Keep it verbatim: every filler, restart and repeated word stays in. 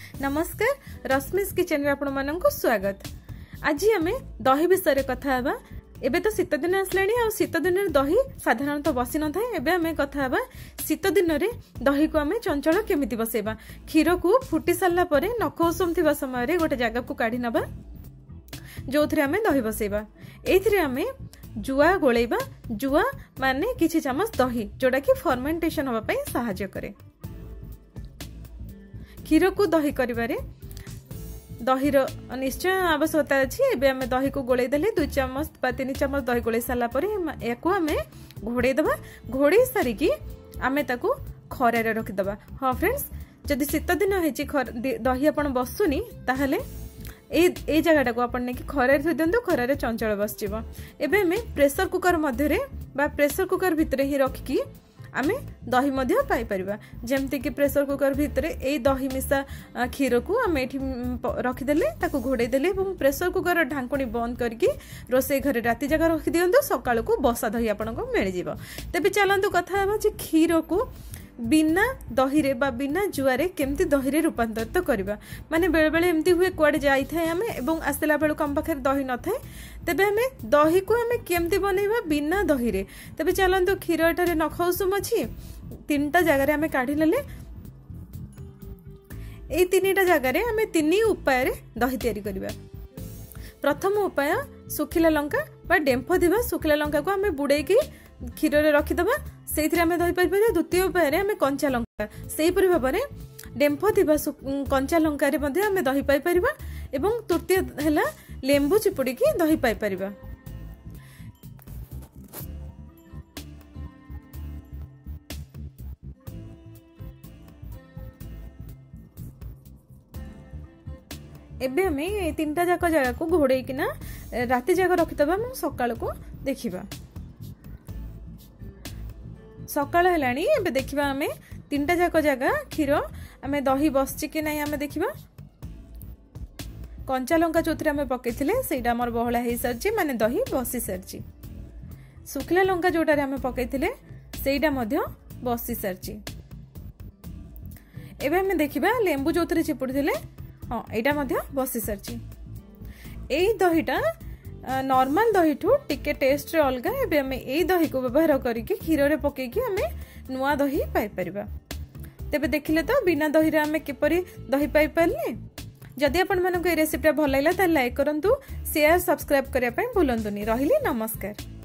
नमस्कार रश्मिस किचन रे आपण माननकु स्वागत। आज आम दही विषय कथा हेबा। एबे तो शीत दिन आसलाणी आ शीत दिन रे दही साधारणतः बसी न थाए। एबे आम कथा हेबा शीत दिन रे दही को आम चंचल केमिति बसेबा। क्षीर को फुटी सारला परे नख उषुम थिबा समय रे गोटे जगह को काढी नबा जोथरे आम दही बसेबा। एथिरे आम जुआ गोलेबा। जुआ माने किछि चमच दही जोडा कि फर्मेंटेशन होबा पई सहायता करे। क्षीर को दही करिबारे दहीर निश्चय आवश्यकता अच्छी। एबे आमे दही को गोले देले दुई चमच बा तीन चमच दही गोले सारा पर याकू आमे घोड़े दबा। घोड़े सारिकी आमे ताकू खरा रे रखि दबा। हाँ फ्रेंड्स, जदि शीत दिन होइची दही आपण बसुनी ताहले ए ए जगह को आपण नेकी खरा रे दियंतु। खरा रे चंचल बस जिवो। एबे आमे प्रेशर कुकर मध्य रे बा प्रेशर कुकर भितरे ही रखिकी आमे दही मध्य पाई परिबा। जेमति कि प्रेशर कुकर भितरे ए दही मिसा क्षीर को आमे एठी रखिदेले ताकू घोड़े देले एवं प्रेशर कुकर ढांकुणी बंद करके रोसे घरे राति जगह रखि दियंतु। सकाळ को बसा दही आपनको मिल जिवो। तेबे चलंतु कथा हेबा जे क्षीर को बिना दही रे बा बिना जुआरे केमती दही रे रूपांतरित करबा। माने बेले बेले एमती हुए कुआडे जाई थाए आमे एवं आसला बेलु कम पाखर दही न थाए। तेबे आमे दही को आमे केमती बनेबा बिना दही रे। तेबे चलंतु क्षीर एठारे नख उषुम अछि तीनटा जगह रे आमे काढी लेले। ए तीनटा जगह रे आमे तीनी उपाय रे दही तयारी करबा। प्रथम उपाय सुखिला लंका बा डेंफ दिबा सुखिला लंका को आमे बुडेकी क्षीर रे रखि दबा। सेइथिरे आमे दही पाई परिबा। द्वितीय उपाय रे आमे कंचा लंका सेही परि भाबरे डेंफ दिबा कंचा लंका रे मध्ये आमे दही पाई परिबा। एवं तृतीय हैला लेंबू चिपुडी की दही पाई परिबा। एबे आमे ए तीनटा जाक जगह को घोड़े किना राति जाक रखिदबा। मु सकाळ को देखिबा। सकाळ हेलाणी एबे देखिबा आमे तीनटा जाक जगह क्षीर आमे दही बसची कि नाही आमे देखिबा। कंचा लंका जोथरे आमे पकेथिले सेटा हमर बहळा हेई सरची माने दही बसी सरची। सुखला लंका जोटारे आमे पकेथिले सेटा मध्ये बसी सरची। एबे आमे देखिबा लेंबू जोथरे चिपुडिथिले हाँ एटा मध्ये बसी सरची। एई दहीटा नॉर्मल दही ठू टिके टेस्ट रे अलगा। एबे हमें एई दही को व्यवहार करके क्षीर रे पकेकी हमें नुआ दही पाई परिबा। तेबे देखिले तो बिना दही रे हमें किपरि दही पाई परले। जदि आपण मानको ए रेसिपीटा भल लागला त लाइक करंतु, शेयर सब्सक्राइब करिया पई भूलंतुनी। रहिली नमस्कार।